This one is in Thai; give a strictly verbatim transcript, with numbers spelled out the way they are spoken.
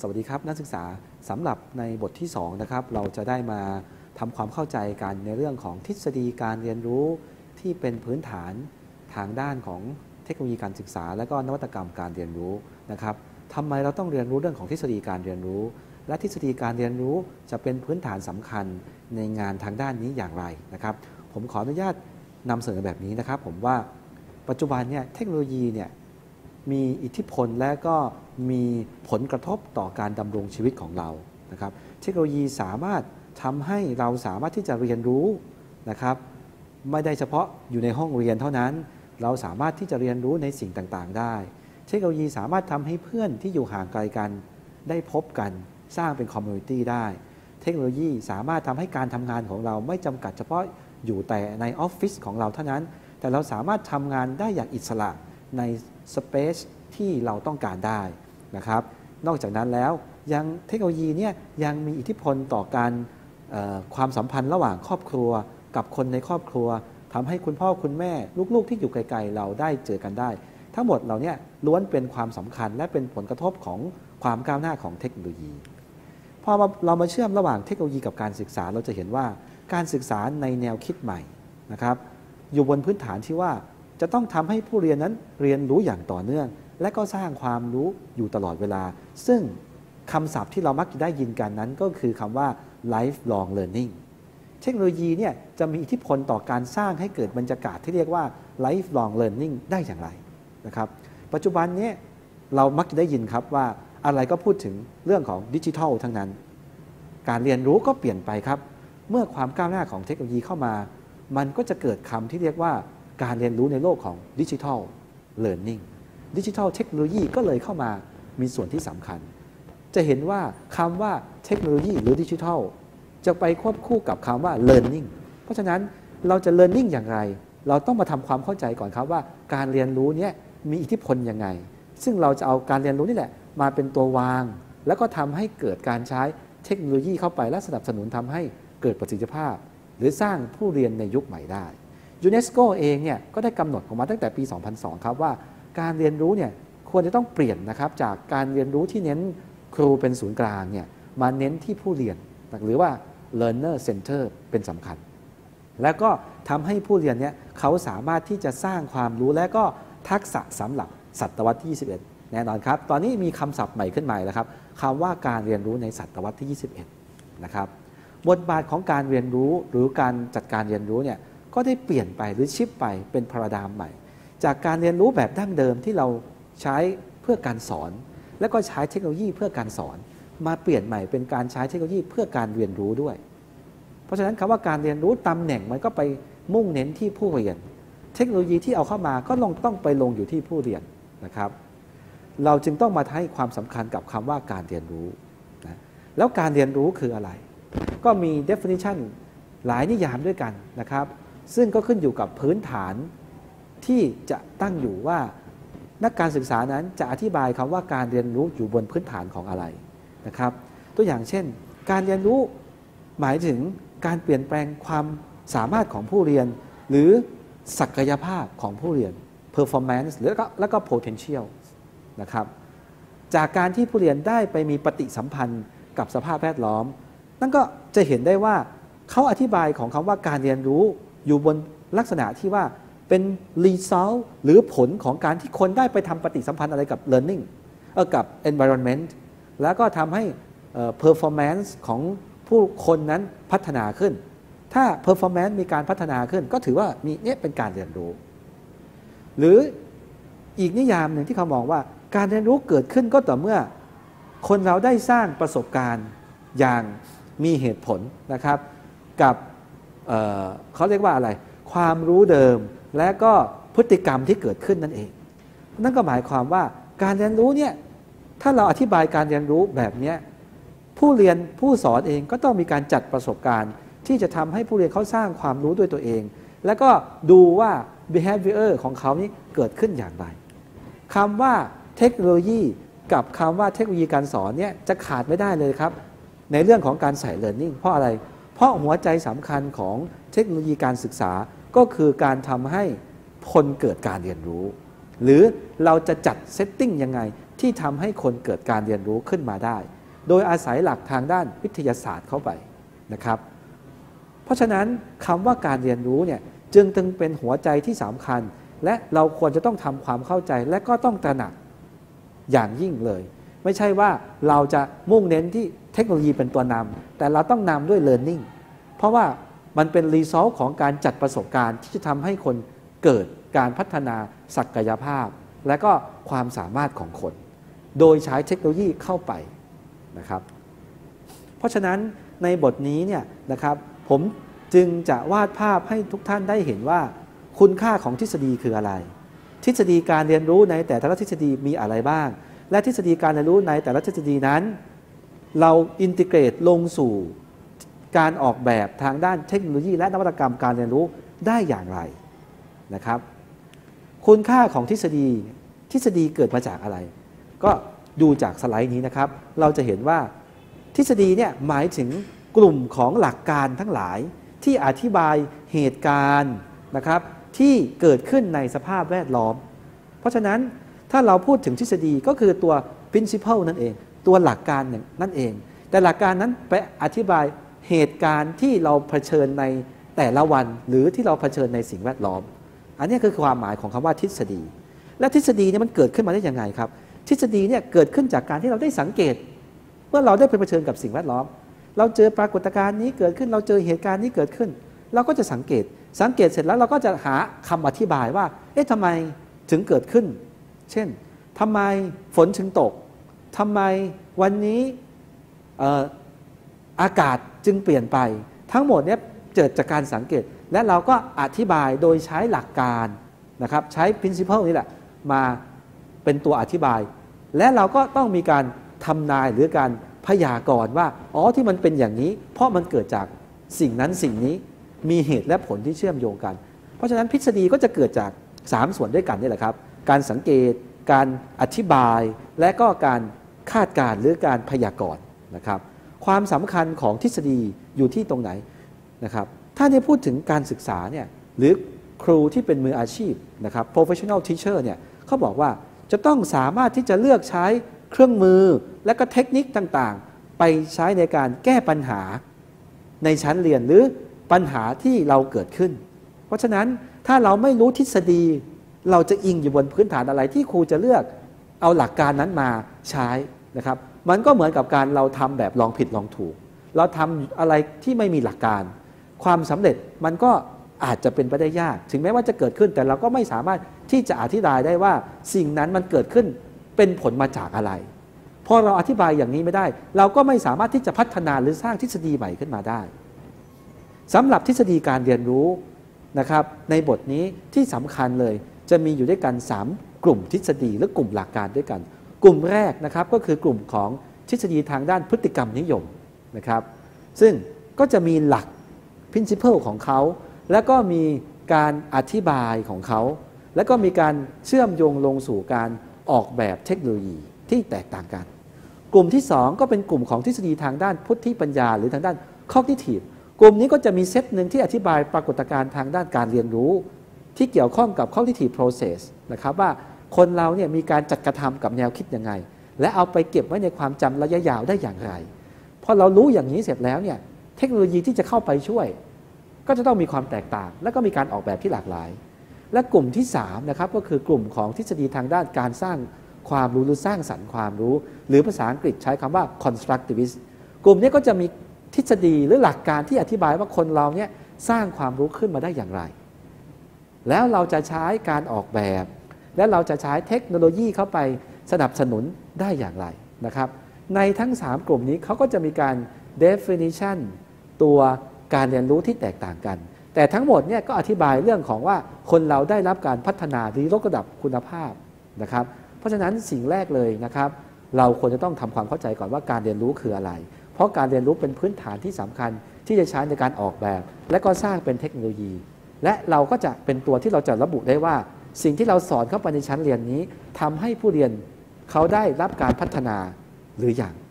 วัสดีครับนักศึกษาสำหรับในบทที่สองนะครับเราจะได้มาทำความเข้าใจกันในเรื่องของทฤษฎีการเรียนรู้ที่เป็นพื้นฐานทางด้านของเทคโนโลยีการศึกษาและก็นวัตกรรมการเรียนรู้นะครับทำไมเราต้องเรียนรู้เรื่องของทฤษฎีการเรียนรู้และทฤษฎีการเรียนรู้จะเป็นพื้นฐานสำคัญในงานทางด้านนี้อย่างไรนะครับผมขออนุญาตนำเสนอแบบนี้นะครับผมว่าปัจจุบันเนี่ยเทคโนโลยีเนี่ยมีอิทธิพลและก็มีผลกระทบต่อการดำรงชีวิตของเรานะครับเทคโนโลยีสามารถทำให้เราสามารถที่จะเรียนรู้นะครับไม่ได้เฉพาะอยู่ในห้องเรียนเท่านั้นเราสามารถที่จะเรียนรู้ในสิ่งต่างๆได้เทคโนโลยีสามารถทำให้เพื่อนที่อยู่ห่างไกลกันได้พบกันสร้างเป็นคอมมูนิตี้ได้เทคโนโลยีสามารถทำให้การทำงานของเราไม่จำกัดเฉพาะอยู่แต่ในออฟฟิศของเราเท่านั้นแต่เราสามารถทำงานได้อย่างอิสระในสเปซที่เราต้องการได้นะครับนอกจากนั้นแล้วยังเทคโนโลยีเนี่ยยังมีอิทธิพลต่อการความสัมพันธ์ระหว่างครอบครัวกับคนในครอบครัวทำให้คุณพ่อคุณแม่ลูกๆที่อยู่ไกลๆเราได้เจอกันได้ทั้งหมดเหล่านี้ล้วนเป็นความสำคัญและเป็นผลกระทบของความก้าวหน้าของเทคโนโลยีพอเรามาเชื่อมระหว่างเทคโนโลยีกับการศึกษาเราจะเห็นว่าการศึกษาในแนวคิดใหม่นะครับอยู่บนพื้นฐานที่ว่าจะต้องทำให้ผู้เรียนนั้นเรียนรู้อย่างต่อเนื่องและก็สร้างความรู้อยู่ตลอดเวลาซึ่งคำศัพท์ที่เรามักจะได้ยินกันนั้นก็คือคำว่า lifelong learning เทคโนโลยีเนี่ยจะมีอิทธิพลต่อการสร้างให้เกิดบรรยากาศที่เรียกว่า lifelong learning ได้อย่างไรนะครับปัจจุบันนี้เรามักจะได้ยินครับว่าอะไรก็พูดถึงเรื่องของดิจิทัลทั้งนั้นการเรียนรู้ก็เปลี่ยนไปครับเมื่อความก้าวหน้าของเทคโนโลยีเข้ามามันก็จะเกิดคำที่เรียกว่าการเรียนรู้ในโลกของดิจิทัลเลิร์นนิ่งดิจิทัลเทคโนโลยีก็เลยเข้ามามีส่วนที่สำคัญจะเห็นว่าคำว่าเทคโนโลยีหรือดิจิทัลจะไปควบคู่กับคำว่า learning เพราะฉะนั้นเราจะ learning อย่างไรเราต้องมาทำความเข้าใจก่อนครับว่าการเรียนรู้นี้มีอิทธิพลยังไงซึ่งเราจะเอาการเรียนรู้นี่แหละมาเป็นตัววางแล้วก็ทำให้เกิดการใช้เทคโนโลยีเข้าไปและสนับสนุนทำให้เกิดประสิทธิภาพหรือสร้างผู้เรียนในยุคใหม่ได้ยูเนสโกเองเนี่ยก็ได้กำหนดออกมาตั้งแต่ปี สองพันสอง ครับว่าการเรียนรู้เนี่ยควรจะต้องเปลี่ยนนะครับจากการเรียนรู้ที่เน้นครูเป็นศูนย์กลางเนี่ยมาเน้นที่ผู้เรียนหรือว่า learner center เป็นสำคัญแล้วก็ทำให้ผู้เรียนเนี่ยเขาสามารถที่จะสร้างความรู้และก็ทักษะสำหรับศตวรรษที่ ยี่สิบเอ็ด แน่นอนครับตอนนี้มีคำศัพท์ใหม่ขึ้นใหม่แล้วครับคำว่าการเรียนรู้ในศตวรรษที่ ยี่สิบเอ็ด นะครับบทบาทของการเรียนรู้หรือการจัดการเรียนรู้เนี่ยก็ได้เปลี่ยนไปหรือชิปไปเป็นพาราไดม์ใหม่จากการเรียนรู้แบบดั้งเดิมที่เราใช้เพื่อการสอนและก็ใช้เทคโนโลยีเพื่อการสอนมาเปลี่ยนใหม่เป็นการใช้เทคโนโลยีเพื่อการเรียนรู้ด้วยเพราะฉะนั้นคำว่าการเรียนรู้ตำแหน่งมันก็ไปมุ่งเน้นที่ผู้เรียนเทคโนโลยีที่เอาเข้ามาก็ลงต้องไปลงอยู่ที่ผู้เรียนนะครับเราจึงต้องมาให้ความสำคัญกับคำว่าการเรียนรู้นะแล้วการเรียนรู้คืออะไรก็มี definition หลายนิยามด้วยกันนะครับซึ่งก็ขึ้นอยู่กับพื้นฐานที่จะตั้งอยู่ว่านักการศึกษานั้นจะอธิบายคำว่าการเรียนรู้อยู่บนพื้นฐานของอะไรนะครับตัวอย่างเช่นการเรียนรู้หมายถึงการเปลี่ยนแปลงความสามารถของผู้เรียนหรือศักยภาพของผู้เรียน performance แล้วก็แล้วก็ potential นะครับจากการที่ผู้เรียนได้ไปมีปฏิสัมพันธ์กับสภาพแวดล้อมนั่นก็จะเห็นได้ว่าเขาอธิบายของคำว่าการเรียนรู้อยู่บนลักษณะที่ว่าเป็น result หรือผลของการที่คนได้ไปทำปฏิสัมพันธ์อะไรกับ learning เอ่อกับ environment แล้วก็ทำให้ performance ของผู้คนนั้นพัฒนาขึ้นถ้า performance มีการพัฒนาขึ้นก็ถือว่ามีเนี่ยเป็นการเรียนรู้หรืออีกนิยามหนึ่งที่เขามองว่าการเรียนรู้เกิดขึ้นก็ต่อเมื่อคนเราได้สร้างประสบการณ์อย่างมีเหตุผลนะครับกับ เอ่อ เขาเรียกว่าอะไรความรู้เดิมและก็พฤติกรรมที่เกิดขึ้นนั่นเองนั่นก็หมายความว่าการเรียนรู้เนี่ยถ้าเราอธิบายการเรียนรู้แบบนี้ผู้เรียนผู้สอนเองก็ต้องมีการจัดประสบการณ์ที่จะทำให้ผู้เรียนเขาสร้างความรู้ด้วยตัวเองแล้วก็ดูว่า behavior ของเขานี้เกิดขึ้นอย่างไรคำว่าเทคโนโลยีกับคำว่าเทคโนโลยีการสอนเนี่ยจะขาดไม่ได้เลยครับในเรื่องของการใส่ learning เพราะอะไรเพราะหัวใจสำคัญของเทคโนโลยีการศึกษาก็คือการทำให้คนเกิดการเรียนรู้หรือเราจะจัดเซตติ้งยังไงที่ทำให้คนเกิดการเรียนรู้ขึ้นมาได้โดยอาศัยหลักทางด้านวิทยาศาสตร์เข้าไปนะครับเพราะฉะนั้นคำว่าการเรียนรู้เนี่ยจึงตึงเป็นหัวใจที่สำคัญและเราควรจะต้องทำความเข้าใจและก็ต้องตระหนักอย่างยิ่งเลยไม่ใช่ว่าเราจะมุ่งเน้นที่เทคโนโลยีเป็นตัวนำแต่เราต้องนำด้วย learning เพราะว่ามันเป็น result ของการจัดประสบการณ์ที่จะทำให้คนเกิดการพัฒนาศักยภาพและก็ความสามารถของคนโดยใช้เทคโนโลยีเข้าไปนะครับเพราะฉะนั้นในบทนี้เนี่ยนะครับผมจึงจะวาดภาพให้ทุกท่านได้เห็นว่าคุณค่าของทฤษฎีคืออะไรทฤษฎีการเรียนรู้ในแต่ละทฤษฎีมีอะไรบ้างและทฤษฎีการเรียนรู้ในแต่ละทฤษฎีนั้นเราอินทิเกรตลงสู่การออกแบบทางด้านเทคโนโลยีและนวัตกรรมการเรียนรู้ได้อย่างไรนะครับคุณค่าของทฤษฎีทฤษฎีเกิดมาจากอะไรก็ดูจากสไลด์นี้นะครับเราจะเห็นว่าทฤษฎีเนี่ยหมายถึงกลุ่มของหลักการทั้งหลายที่อธิบายเหตุการณ์นะครับที่เกิดขึ้นในสภาพแวดล้อมเพราะฉะนั้นถ้าเราพูดถึงทฤษฎีก็คือตัว principle นั่นเองตัวหลักการนั่นเองแต่หลักการนั้นไปอธิบายเหตุการณ์ที่เราเผชิญในแต่ละวันหรือที่เราเผชิญในสิ่งแวดล้อมอันนี้คือความหมายของคำว่าทฤษฎีและทฤษฎีเนี่ยมันเกิดขึ้นมาได้ยังไงครับทฤษฎีเนี่ยเกิดขึ้นจากการที่เราได้สังเกตเมื่อเราได้ไปเผชิญกับสิ่งแวดล้อมเราเจอปรากฏการณ์นี้เกิดขึ้นเราเจอเหตุการณ์นี้เกิดขึ้นเราก็จะสังเกตสังเกตเสร็จแล้วเราก็จะหาคำอธิบายว่าเอ๊ะทำไมถึงเกิดขึ้นเช่นทำไมฝนถึงตกทำไมวันนี้เอ่ออากาศจึงเปลี่ยนไปทั้งหมดเนี่ยเกิดจากการสังเกตและเราก็อธิบายโดยใช้หลักการนะครับใช้ principle นี่แหละมาเป็นตัวอธิบายและเราก็ต้องมีการทำนายหรือการพยากรณ์ว่าอ๋อที่มันเป็นอย่างนี้เพราะมันเกิดจากสิ่งนั้นสิ่งนี้มีเหตุและผลที่เชื่อมโยงกันเพราะฉะนั้นทฤษฎีก็จะเกิดจากสามส่วนด้วยกันนี่แหละครับการสังเกตการอธิบายและก็การคาดการณ์หรือการพยากรณ์นะครับความสำคัญของทฤษฎีอยู่ที่ตรงไหนนะครับถ้าได้พูดถึงการศึกษาเนี่ยหรือครูที่เป็นมืออาชีพนะครับ professional teacher เนี่ยเขาบอกว่าจะต้องสามารถที่จะเลือกใช้เครื่องมือและก็เทคนิคต่างๆไปใช้ในการแก้ปัญหาในชั้นเรียนหรือปัญหาที่เราเกิดขึ้นเพราะฉะนั้นถ้าเราไม่รู้ทฤษฎีเราจะอิงอยู่บนพื้นฐานอะไรที่ครูจะเลือกเอาหลักการนั้นมาใช้นะครับมันก็เหมือนกับการเราทำแบบลองผิดลองถูกเราทำอะไรที่ไม่มีหลักการความสำเร็จมันก็อาจจะเป็นไปได้ยากถึงแม้ว่าจะเกิดขึ้นแต่เราก็ไม่สามารถที่จะอธิบายได้ว่าสิ่งนั้นมันเกิดขึ้นเป็นผลมาจากอะไรพอเราอธิบายอย่างนี้ไม่ได้เราก็ไม่สามารถที่จะพัฒนาหรือสร้างทฤษฎีใหม่ขึ้นมาได้สำหรับทฤษฎีการเรียนรู้นะครับในบทนี้ที่สำคัญเลยจะมีอยู่ด้วยกันสามกลุ่มทฤษฎีหรือกลุ่มหลักการด้วยกันกลุ่มแรกนะครับก็คือกลุ่มของทฤษฎีทางด้านพฤติกรรมนิยมนะครับซึ่งก็จะมีหลัก principle ของเขาแล้วก็มีการอธิบายของเขาแล้วก็มีการเชื่อมโยงลงสู่การออกแบบเทคโนโลยีที่แตกต่างกันกลุ่มที่สองก็เป็นกลุ่มของทฤษฎีทางด้านพุทธิปัญญาหรือทางด้าน cognitive กลุ่มนี้ก็จะมีเซตหนึ่งที่อธิบายปรากฏการณ์ทางด้านการเรียนรู้ที่เกี่ยวข้องกับ cognitive process นะครับว่าคนเราเนี่ยมีการจัดกระทำกับแนวคิดยังไงและเอาไปเก็บไว้ในความจำระยะยาวได้อย่างไรพอเรารู้อย่างนี้เสร็จแล้วเนี่ยเทคโนโลยีที่จะเข้าไปช่วยก็จะต้องมีความแตกต่างและก็มีการออกแบบที่หลากหลายและกลุ่มที่สามนะครับก็คือกลุ่มของทฤษฎีทางด้านการสร้างความรู้หรือสร้างสรรค์ความรู้หรือภาษาอังกฤษใช้คำว่า constructivist กลุ่มนี้ก็จะมีทฤษฎีหรือหลักการที่อธิบายว่าคนเราเนี่ยสร้างความรู้ขึ้นมาได้อย่างไรแล้วเราจะใช้การออกแบบและเราจะใช้เทคโนโลยีเข้าไปสนับสนุนได้อย่างไรนะครับในทั้งสามกลุ่มนี้เขาก็จะมีการ definition ตัวการเรียนรู้ที่แตกต่างกันแต่ทั้งหมดเนี่ยก็อธิบายเรื่องของว่าคนเราได้รับการพัฒนาหรือยกระดับคุณภาพนะครับเพราะฉะนั้นสิ่งแรกเลยนะครับเราควรจะต้องทำความเข้าใจก่อนว่าการเรียนรู้คืออะไรเพราะการเรียนรู้เป็นพื้นฐานที่สำคัญที่จะใช้ในการออกแบบและก็สร้างเป็นเทคโนโลยีและเราก็จะเป็นตัวที่เราจะระบุได้ว่าสิ่งที่เราสอนเข้าไปในชั้นเรียนนี้ทำให้ผู้เรียนเขาได้รับการพัฒนาหรือยัง